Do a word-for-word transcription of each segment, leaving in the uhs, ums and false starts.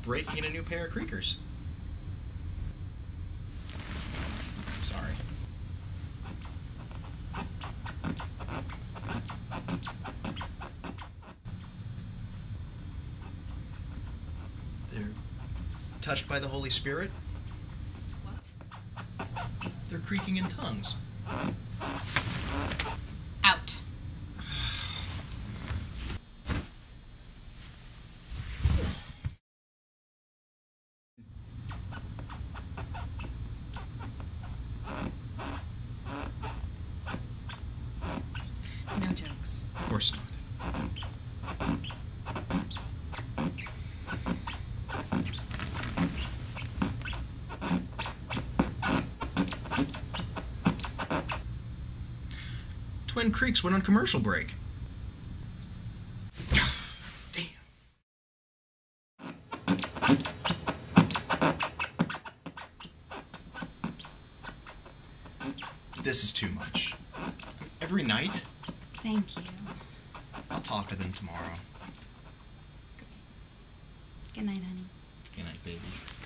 breaking in a new pair of creakers. Sorry. They're touched by the Holy Spirit. What? They're creaking in tongues. Out. No jokes. Of course not. Twin Creeks went on commercial break. Damn. This is too much. Every night? Thank you. I'll talk to them tomorrow. Good night, honey. Good night, baby.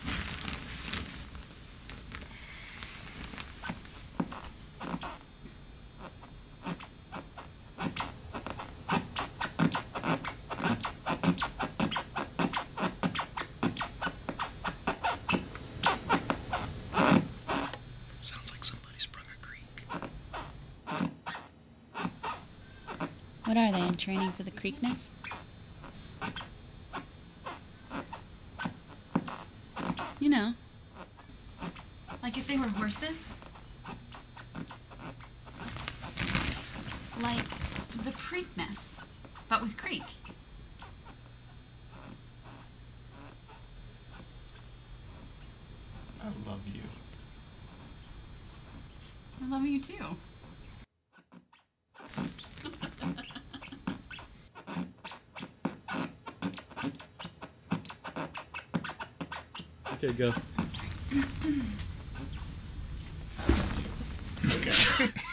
Sounds like somebody sprung a creak. What are they, in training for the Creakness? You know, like if they were horses. Like the Creakness, but with Creak. I love you. I love you too. Okay, go. Okay.